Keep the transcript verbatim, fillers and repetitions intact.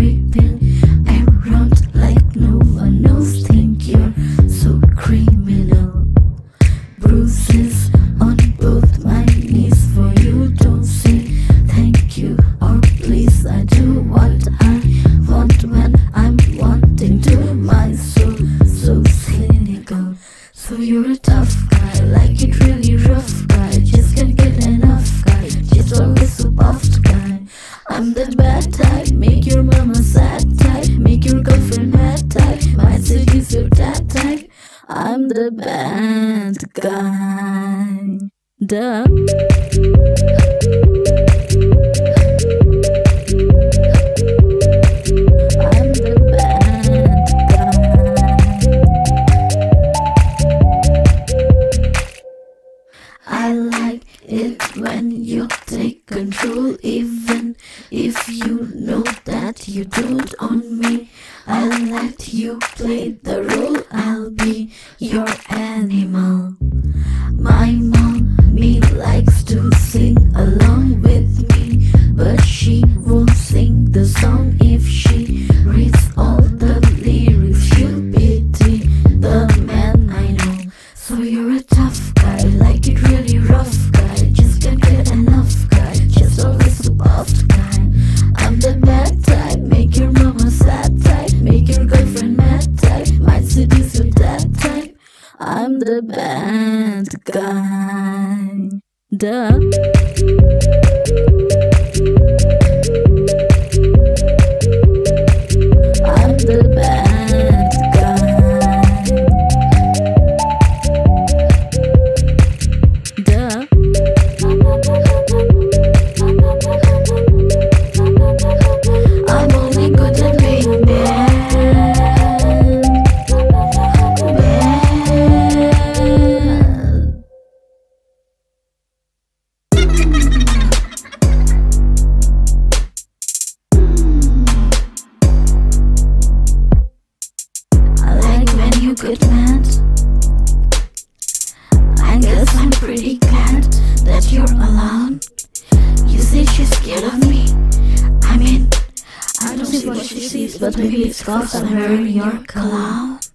creeping around like no one knows. Think you're so criminal. Bruises on both my knees for you. Don't say thank you or please. I do what I want when I'm wanting to. My soul so cynical. So you're a tough guy, like it really rough guy. Just can't get enough guy, just always so puffed guy. I'm that bad type, make your mama sad type, make your girlfriend mad type, might seduce your dad type. I'm the bad guy. Duh. I'm the bad guy. I like it when you take control, even if you know that you don't own me. I'll let you play the role, I'll be your animal. My mommy likes to sing along with me, but she won't sing the song. If she reads all the lyrics, she'll pity the man I know. So you're a tough guy, like it really rough guy, just can't get enough guy, just always so puffed guy. I'm the bad type, make your mama sad type, make your girlfriend mad type, might seduce your dad type. I'm the bad guy. Duh. I'm the bad guy. Duh. I'm only good at being bad. You get mad. I guess I'm pretty glad that you're alone. You say she's scared of me. I mean, I don't see what she sees, but maybe it's cause I'm wearing your cologne.